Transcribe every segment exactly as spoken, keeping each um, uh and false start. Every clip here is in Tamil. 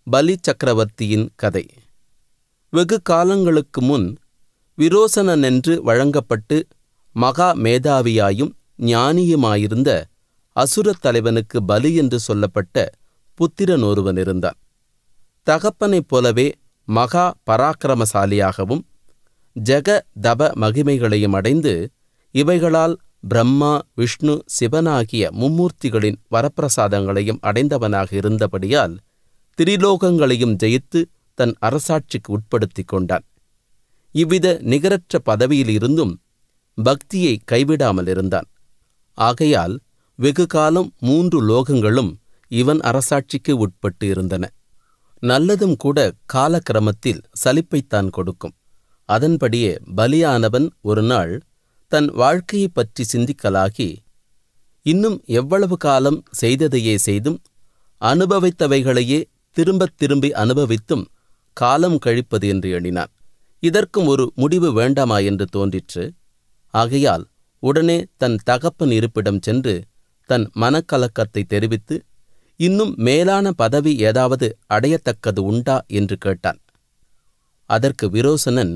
பலி சக்கரவர்த்தியின் கதை. வெகு காலங்களுக்கு முன் விரோசனனென்று வழங்கப்பட்டு மகா மேதாவியாயும் ஞானியுமாயிருந்த அசுரத் தலைவனுக்கு பலி என்று சொல்லப்பட்ட புத்திரன் ஒருவன் இருந்தான். தகப்பனைப் போலவே மகா பராக்கிரமசாலியாகவும் ஜெக தப மகிமைகளையும் அடைந்து இவைகளால் பிரம்மா விஷ்ணு சிவனாகிய மும்மூர்த்திகளின் வரப்பிரசாதங்களையும் அடைந்தவனாக இருந்தபடியால் திரிலோகங்களையும் ஜெயித்து தன் அரசாட்சிக்கு உட்படுத்தி கொண்டான். இவ்வித நிகரற்ற பதவியிலிருந்தும் பக்தியை கைவிடாமல் இருந்தான். ஆகையால் வெகுகாலம் மூன்று லோகங்களும் இவன் அரசாட்சிக்கு உட்பட்டு இருந்தன. நல்லதும் கூட காலக்கிரமத்தில் சலிப்பைத்தான் கொடுக்கும். அதன்படியே பலியானவன் ஒரு நாள் தன் வாழ்க்கையைப் பற்றி சிந்திக்கலாகி, இன்னும் எவ்வளவு காலம் செய்ததையே செய்தும் அனுபவித்தவைகளையே திரும்பத் திரும்பி அனுபவித்தும் காலம் கழிப்பது என்று எண்ணினான். இதற்கும் ஒரு முடிவு வேண்டாமா என்று தோன்றிற்று. ஆகையால் உடனே தன் தகப்பன் இருப்பிடம் சென்று தன் மனக்கலக்கத்தை தெரிவித்து, இன்னும் மேலான பதவி ஏதாவது அடையத்தக்கது உண்டா என்று கேட்டான். அதற்கு விரோசனன்,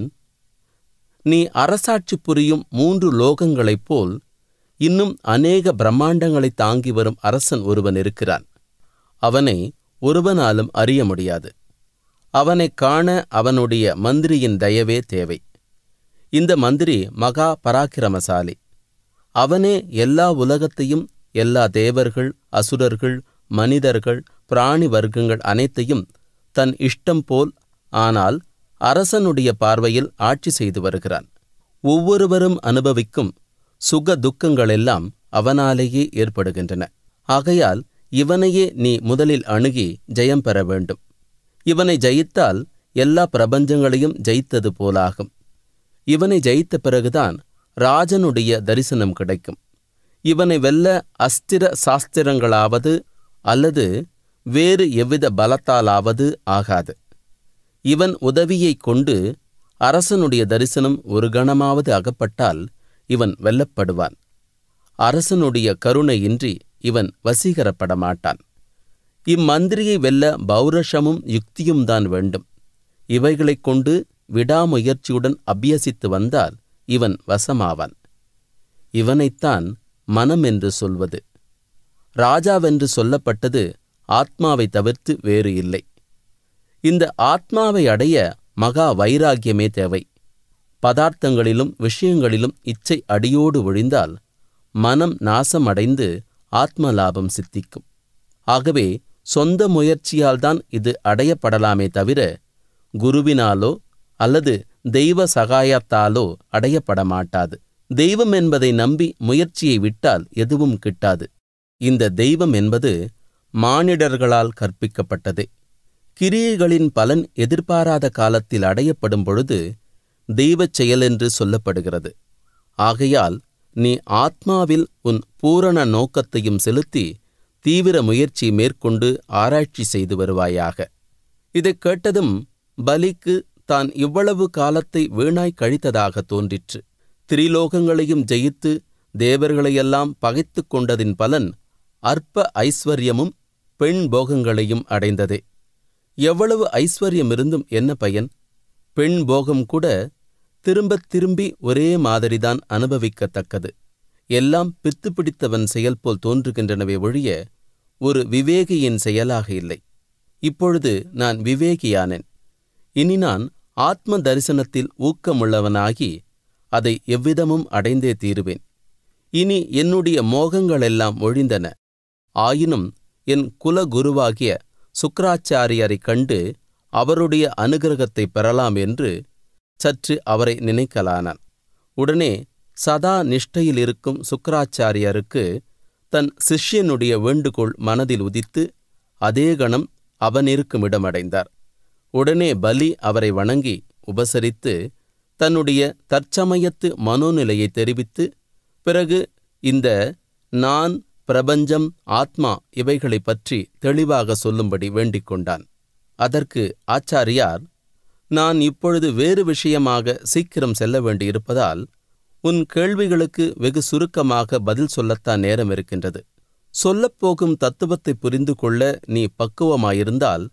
நீ அரசாட்சி புரியும் மூன்று லோகங்களைப் போல் இன்னும் அநேக பிரம்மாண்டங்களை தாங்கி வரும் அரசன் ஒருவன் இருக்கிறான். அவனை ஒருவனாலும் அறிய முடியாது. அவனைக் காண அவனுடைய மந்திரியின் தயவே தேவை. இந்த மந்திரி மகா பராக்கிரமசாலி. அவனே எல்லா உலகத்தையும், எல்லா தேவர்கள், அசுரர்கள், மனிதர்கள், பிராணி வர்க்கங்கள் அனைத்தையும் தன் இஷ்டம் போல், ஆனால் அரசனுடைய பார்வையில் ஆட்சி செய்து வருகிறான். ஒவ்வொருவரும் அனுபவிக்கும் சுக துக்கங்களெல்லாம் அவனாலேயே ஏற்படுகின்றன. ஆகையால் இவனையே நீ முதலில் அணுகி ஜெயம் பெற வேண்டும். இவனை ஜெயித்தால் எல்லா பிரபஞ்சங்களையும் ஜெயித்தது போலாகும். இவனை ஜெயித்த பிறகுதான் ராஜனுடைய தரிசனம் கிடைக்கும். இவனை வெல்ல அஸ்திர சாஸ்திரங்களாவது அல்லது வேறு எவ்வித பலத்தாலாவது ஆகாது. இவன் உதவியைக் கொண்டு அரசனுடைய தரிசனம் ஒரு கணமாவது அகப்பட்டால் இவன் வெல்லப்படுவான். அரசனுடைய கருணையின்றி இவன் வசீகரப்பட மாட்டான். இம்மந்திரியை வெல்ல பௌரஷமும் யுக்தியும் தான் வேண்டும். இவைகளைக் கொண்டு விடாமுயற்சியுடன் அபியசித்து வந்தால் இவன் வசமாவான். இவனைத்தான் மனம் என்று சொல்வது. ராஜாவென்று சொல்லப்பட்டது ஆத்மாவை தவிர்த்து வேறு இல்லை. இந்த ஆத்மாவை அடைய மகா வைராக்கியமே தேவை. பதார்த்தங்களிலும் விஷயங்களிலும் இச்சை அடியோடு ஒழிந்தால் மனம் நாசமடைந்து ஆத்ம லாபம் சித்திக்கும். ஆகவே சொந்த முயற்சியால்தான் இது அடையப்படலாமே தவிர குருவினாலோ அல்லது தெய்வ சகாயத்தாலோ அடையப்பட மாட்டாது. தெய்வம் என்பதை நம்பி முயற்சியை விட்டால் எதுவும் கிட்டாது. இந்த தெய்வம் என்பது மானிடர்களால் கற்பிக்கப்பட்டதே. கிரியைகளின் பலன் எதிர்பாராத காலத்தில் அடையப்படும் பொழுது தெய்வச் செயலென்று சொல்லப்படுகிறது. ஆகையால் நீ ஆத்மாவில் உன் பூரண நோக்கத்தையும் செலுத்தி தீவிர முயற்சி மேற்கொண்டு ஆராய்ச்சி செய்து வருவாயாக. இதைக் கேட்டதும் பலிக்கு தான் இவ்வளவு காலத்தை வீணாய் கழித்ததாக தோன்றிற்று. திரிலோகங்களையும் ஜெயித்து தேவர்களையெல்லாம் பகைத்து கொண்டதின் பலன் அற்ப ஐஸ்வர்யமும் பெண் போகங்களையும் அடைந்ததே. எவ்வளவு ஐஸ்வர்யம் இருந்தும் என்ன பயன்? பெண் போகம் கூட திரும்பத் திரும்பி ஒரே மாதிரிதான் அனுபவிக்கத்தக்கது. எல்லாம் பித்து பிடித்தவன் செயல் போல் தோன்றுகின்றனவே ஒழிய ஒரு விவேகியின் செயலாக இல்லை. இப்பொழுது நான் விவேகியானேன். இனி நான் ஆத்ம தரிசனத்தில் ஊக்கமுள்ளவனாகி அதை எவ்விதமும் அடைந்தே தீருவேன். இனி என்னுடைய மோகங்களெல்லாம் ஒழிந்தன. ஆயினும் என் குலகுருவாகிய சுக்கிராச்சாரியரைக் கண்டு அவருடைய அனுகிரகத்தை பெறலாம் என்று சற்று அவரை நினைக்கலானான். உடனே சதா நிஷ்டையில் இருக்கும் சுக்கிராச்சாரியருக்கு தன் சிஷ்யனுடைய வேண்டுகோள் மனதில் உதித்து அதே கணம் அவன் இருக்குமிடமடைந்தார். உடனே பலி அவரை வணங்கி உபசரித்து தன்னுடைய தற்சமயத்து மனோநிலையை தெரிவித்து, பிறகு இந்த நான், பிரபஞ்சம், ஆத்மா இவைகளைப் பற்றி தெளிவாக சொல்லும்படி வேண்டிக் கொண்டான். அதற்கு ஆச்சாரியார், நான் இப்பொழுது வேறு விஷயமாக சீக்கிரம் செல்ல வேண்டியிருப்பதால் உன் கேள்விகளுக்கு வெகு சுருக்கமாக பதில் சொல்லத்தான் நேரம் இருக்கின்றது. சொல்லப்போகும் தத்துவத்தை புரிந்து கொள்ள நீ பக்குவமாயிருந்தால்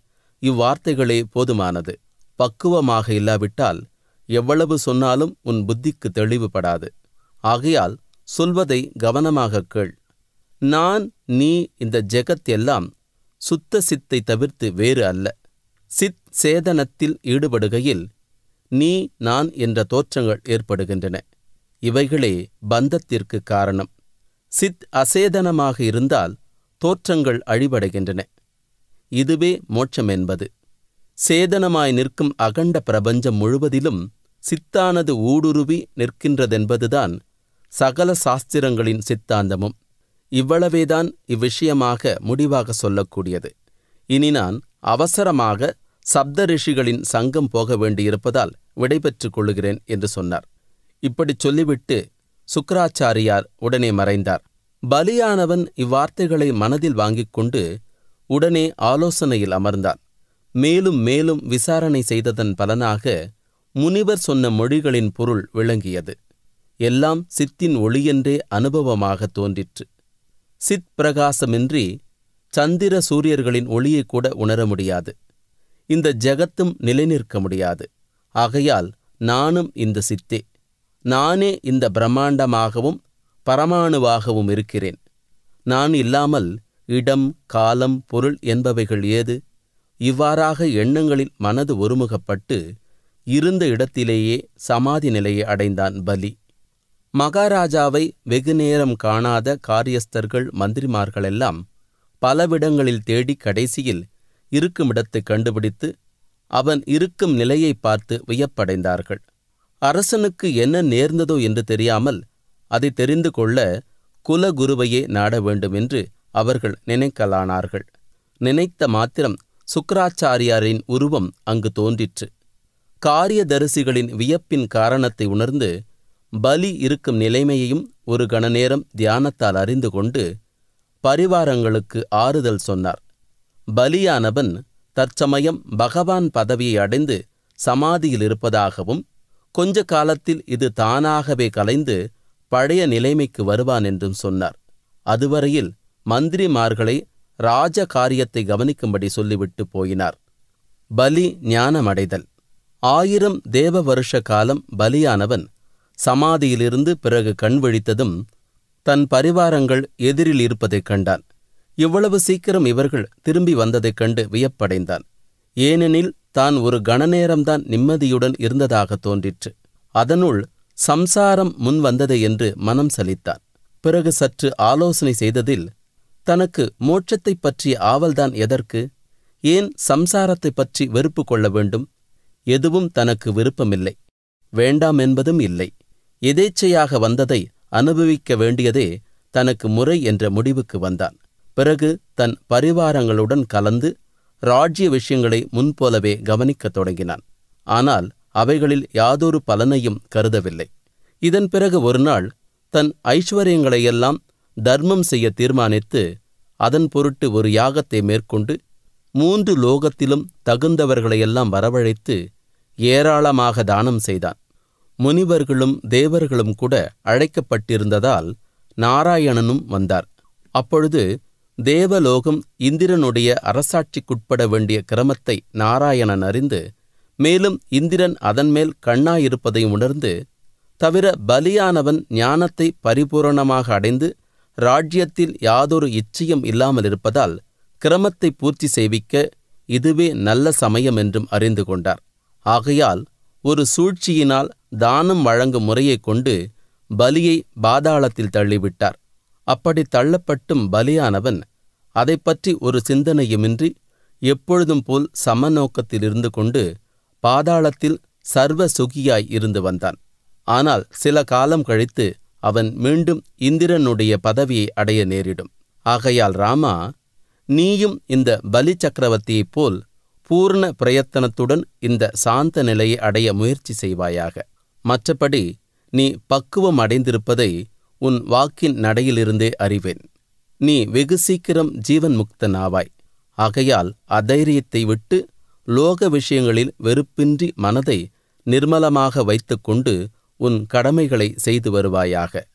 இவ்வார்த்தைகளே போதுமானது. பக்குவமாக இல்லாவிட்டால் எவ்வளவு சொன்னாலும் உன் புத்திக்கு தெளிவுபடாது. ஆகையால் சொல்வதை கவனமாக கேள். நான் நீ இந்த ஜெகத் எல்லாம் சுத்த சித்தை தவிர்த்து வேறு அல்ல. சித் சேதனத்தில் ஈடுபடுகையில் நீ நான் என்ற தோற்றங்கள் ஏற்படுகின்றன. இவைகளே பந்தத்திற்கு காரணம். சித் அசேதனமாக இருந்தால் தோற்றங்கள் அழிவடைகின்றன. இதுவே மோட்சம் என்பது. சேதனமாய் நிற்கும் அகண்ட பிரபஞ்சம் முழுவதிலும் சித்தானது ஊடுருவி நிற்கின்றதென்பதுதான் சகல சாஸ்திரங்களின் சித்தாந்தமும். இவ்வளவேதான் இவ்விஷயமாக முடிவாக சொல்லக்கூடியது. இனி நான் அவசரமாக சப்த ரிஷிகளின் சங்கம் போக வேண்டியிருப்பதால் விடைபெற்றுக் கொள்ளுகிறேன் என்று சொன்னார். இப்படிச் சொல்லிவிட்டு சுக்கிராச்சாரியார் உடனே மறைந்தார். பலியானவன் இவ்வார்த்தைகளை மனதில் வாங்கிக் கொண்டு உடனே ஆலோசனையில் அமர்ந்தான். மேலும் மேலும் விசாரணை செய்ததன் பலனாக முனிவர் சொன்ன மொழிகளின் பொருள் விளங்கியது. எல்லாம் சித்தின் ஒளியென்றே அனுபவமாக தோன்றிற்று. சித் பிரகாசமின்றி சந்திர சூரியர்களின் ஒளியை கூட உணர முடியாது. இந்த ஜெகத்தும் நிலைநிற்க முடியாது. ஆகையால் நானும் இந்த சித்தே. நானே இந்த பிரம்மாண்டமாகவும் பரமாணுவாகவும் இருக்கிறேன். நான் இல்லாமல் இடம், காலம், பொருள் என்பவைகள் ஏது? இவ்வாறாக எண்ணங்களில் மனது ஒருமுகப்பட்டு இருந்த இடத்திலேயே சமாதி நிலையை அடைந்தான் பலி. மகாராஜாவை வெகுநேரம் காணாத காரியஸ்தர்கள், மந்திரிமார்களெல்லாம் பலவிடங்களில் தேடி கடைசியில் இருக்குமிடத்தை கண்டுபிடித்து அவன் இருக்கும் நிலையை பார்த்து வியப்படைந்தார்கள். அரசனுக்கு என்ன நேர்ந்ததோ என்று தெரியாமல் அதை தெரிந்து கொள்ள குலகுருவையே நாட வேண்டும் என்று அவர்கள் நினைக்கலானார்கள். நினைத்த மாத்திரம் சுக்கிராச்சாரியாரின் உருவம் அங்கு தோன்றிற்று. காரியதரிசிகளின் வியப்பின் காரணத்தை உணர்ந்து பலி இருக்கும் நிலைமையையும் ஒரு கணநேரம் தியானத்தால் அறிந்து கொண்டு பரிவாரங்களுக்கு ஆறுதல் சொன்னார். பலியானவன் தற்சமயம் பகவான் பதவியை அடைந்து சமாதியில் இருப்பதாகவும் கொஞ்ச காலத்தில் இது தானாகவே கலைந்து பழைய நிலைமைக்கு வருவான் என்றும் சொன்னார். அதுவரையில் மந்திரிமார்களை ராஜ காரியத்தை கவனிக்கும்படி சொல்லிவிட்டு போயினார். பலி ஞானமடைதல். ஆயிரம் தேவ வருஷ காலம் பலியானவன் சமாதியிலிருந்து பிறகு கண் விழித்ததும் தன் பரிவாரங்கள் எதிரில் இருப்பதைக் கண்டான். இவ்வளவு சீக்கிரம் இவர்கள் திரும்பி வந்ததைக் கண்டு வியப்படைந்தான். ஏனெனில் தான் ஒரு கணநேரம்தான் நிம்மதியுடன் இருந்ததாக தோன்றிற்று. அதனுள் சம்சாரம் முன் வந்தது என்று மனம் சலித்தான். பிறகு சற்று ஆலோசனை செய்ததில் தனக்கு மோட்சத்தைப் பற்றிய ஆவல்தான் எதற்கு? ஏன் சம்சாரத்தைப் பற்றி வெறுப்பு கொள்ள வேண்டும்? எதுவும் தனக்கு விருப்பமில்லை, வேண்டாம் என்பதும் இல்லை. எதேச்சையாக வந்ததை அனுபவிக்க வேண்டியதே தனக்கு முறை என்ற முடிவுக்கு வந்தான். பிறகு தன் பரிவாரங்களுடன் கலந்து ராஜ்ய விஷயங்களை முன்போலவே கவனிக்கத் தொடங்கினான். ஆனால் அவைகளில் யாதொரு பலனையும் கருதவில்லை. இதன் பிறகு ஒரு நாள் தன் ஐஸ்வர்யங்களையெல்லாம் தர்மம் செய்ய தீர்மானித்து அதன் பொருட்டு ஒரு யாகத்தை மேற்கொண்டு மூன்று லோகத்திலும் தகுந்தவர்களையெல்லாம் வரவழைத்து ஏராளமாக தானம் செய்தான். முனிவர்களும் தேவர்களும் கூட அழைக்கப்பட்டிருந்ததால் நாராயணனும் வந்தார். அப்பொழுது தேவலோகம் இந்திரனுடைய அரசாட்சிக்குட்பட வேண்டிய கிரமத்தை நாராயணன் அறிந்து, மேலும் இந்திரன் அதன்மேல் கண்ணாயிருப்பதையும் உணர்ந்து, தவிர பலியானவன் ஞானத்தை பரிபூரணமாக அடைந்து ராஜ்யத்தில் யாதொரு இச்சையும் இல்லாமல் இருப்பதால் கிரமத்தை பூர்த்தி செய்விக்க இதுவே நல்ல சமயம் என்றும் அறிந்து கொண்டார். ஆகையால் ஒரு சூழ்ச்சியினால் தானம் வழங்கும் முறையைக் கொண்டு பலியை பாதாளத்தில் தள்ளிவிட்டார். அப்படி தள்ளப்பட்டும் பலியானவன் அதைப்பற்றி ஒரு சிந்தனையுமின்றி எப்பொழுதும் போல் சமநோக்கத்தில் இருந்து கொண்டு பாதாளத்தில் சர்வ சுகியாய் இருந்து வந்தான். ஆனால் சில காலம் கழித்து அவன் மீண்டும் இந்திரனுடைய பதவியை அடைய நேரிடும். ஆகையால் ராமா, நீயும் இந்த பலி சக்கரவர்த்தியைப் போல் பூர்ண பிரயத்தனத்துடன் இந்த சாந்த நிலையை அடைய முயற்சி செய்வாயாக. மற்றபடி நீ பக்குவம் அடைந்திருப்பதை உன் வாக்கின் நடையிலிருந்தே அறிவேன். நீ வெகு சீக்கிரம் ஜீவன் முக்தனாவாய். ஆகையால் அதைரியத்தை விட்டு லோக விஷயங்களில் வெறுப்பின்றி மனதை நிர்மலமாக வைத்துக்கொண்டு உன் கடமைகளை செய்து வருவாயாக.